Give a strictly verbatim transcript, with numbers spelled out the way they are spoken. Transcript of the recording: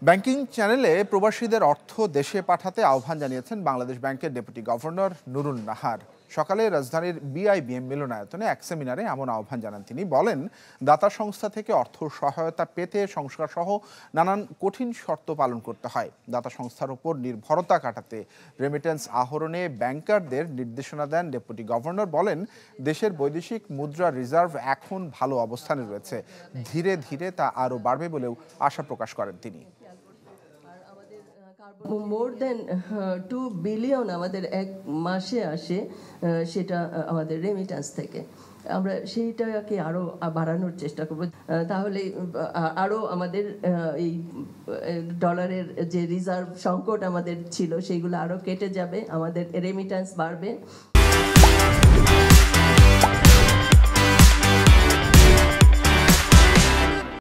Banking চ্যানেলে প্রবাসীদের অর্থ দেশে পাঠাতে আহ্বান জানিয়েছেন বাংলাদেশ ব্যাংকের ডেপুটি গভর্নর নুরুন নাহার। সকালে রাজধানীর বিআইবিএম মিলনায়তনে এক সেমিনারে এমন আহ্বান জানান তিনি। বলেন, দাতা সংস্থা থেকে অর্থ সহায়তা পেতে সংস্কার সহ নানান কঠিন শর্ত পালন করতে হয়। দাতা সংস্থার উপর নির্ভরতা কাটাতে রেমিটেন্স আহরণে ব্যাংকারদের নির্দেশনা দেন ডেপুটি গভর্নর। বলেন, দেশের বৈদেশিক মুদ্রা রিজার্ভ এখন ভালো অবস্থানে রয়েছে, ধীরে ধীরে তা আরও বাড়বে বলেও আশা প্রকাশ করেন তিনি। মোর দেন টু বিলিয়ন আমাদের এক মাসে আসে, সেটা আমাদের রেমিটেন্স থেকে। আমরা সেইটাকে আরও বাড়ানোর চেষ্টা করব, তাহলে আরও আমাদের এই ডলারের যে রিজার্ভ সংকট আমাদের ছিল সেইগুলো আরও কেটে যাবে, আমাদের রেমিটেন্স বাড়বে।